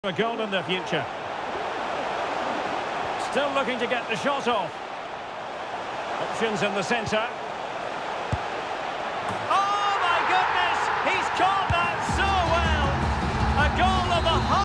A goal in the future. Still looking to get the shot off. Options in the centre. Oh!